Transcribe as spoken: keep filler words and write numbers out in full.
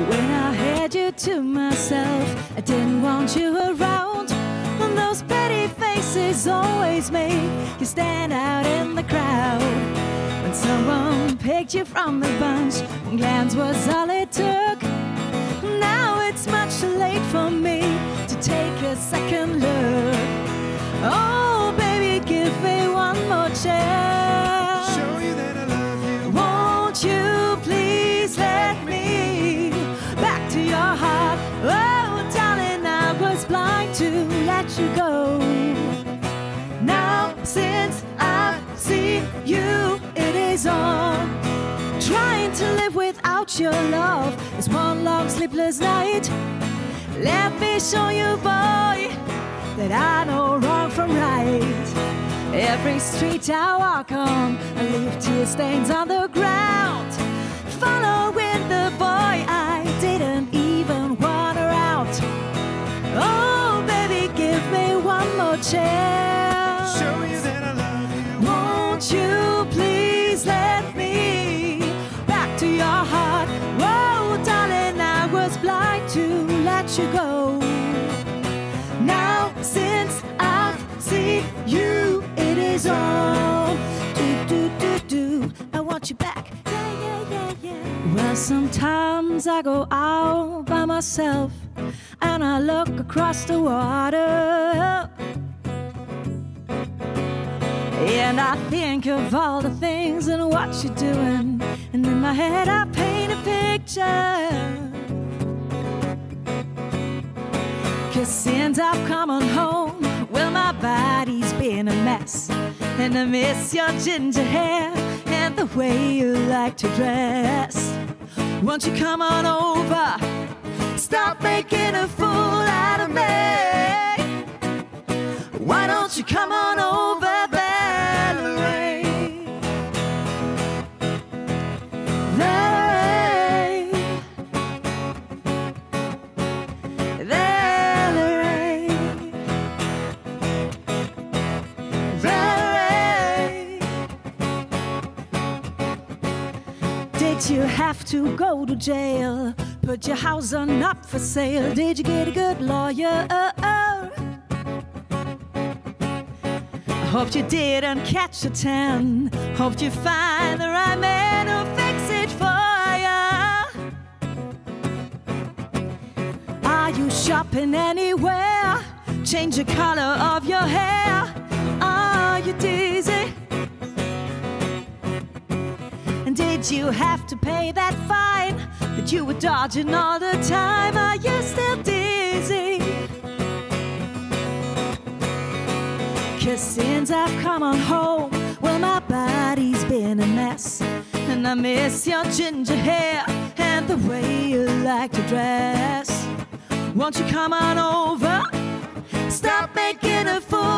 When I had you to myself, I didn't want you around. And those pretty faces always make you stand out in the crowd. When someone picked you from the bunch, one glance was all it took. Now it's much too late for me to take a second look. Oh, baby, give me one more chance. Show you that I love you. Won't you please let me back to your heart? Oh, darling, I was blind to let you go. Now, since I've seen you, it is on. Trying to live without your love is one long sleepless night. Let me show you, boy, that I know wrong from right. Every street I walk on, I leave tear stains on the ground. Following the boy I didn't even want around. Oh, baby, give me one more chance. Show you that I love you. Won't you please let me back to your heart? Whoa, darling, I was blind to let you go. Now, since I've seen you, it is on. Do, do, do, do. I want you back. Yeah, yeah, yeah, yeah. Well, sometimes I go out by myself and I look across the water. And I think of all the things and what you're doing. And in my head I paint a picture. Cause since I've come on home, well, my body's been a mess. And I miss your ginger hair and the way you like to dress. Won't you come on over? Stop making a fool out of me. Why don't you come on over, Valerie? Valerie, Valerie, Valerie. Did you have to go to jail? Put your house on up for sale? Did you get a good lawyer? Hoped you didn't catch a tan. Hoped you find the right man who'll fix it for ya. Are you shopping anywhere? Change the color of your hair. Are you dizzy? And did you have to pay that fine that you were dodging all the time? Are you still dizzy? Cause since I've come on home, well, my body's been a mess. And I miss your ginger hair and the way you like to dress. Won't you come on over? Stop making a fool